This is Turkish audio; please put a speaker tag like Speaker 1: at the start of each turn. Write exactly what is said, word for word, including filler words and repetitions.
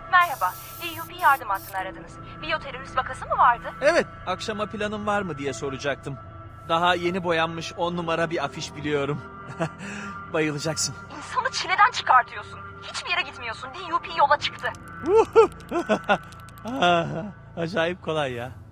Speaker 1: Merhaba, D U P yardım hattını aradınız. Biyoterörist vakası mı vardı?
Speaker 2: Evet, akşama planın var mı diye soracaktım. Daha yeni boyanmış on numara bir afiş biliyorum. Bayılacaksın.
Speaker 1: İnsanı çileden çıkartıyorsun. Hiçbir yere gitmiyorsun. D U P yola çıktı.
Speaker 2: Acayip kolay ya.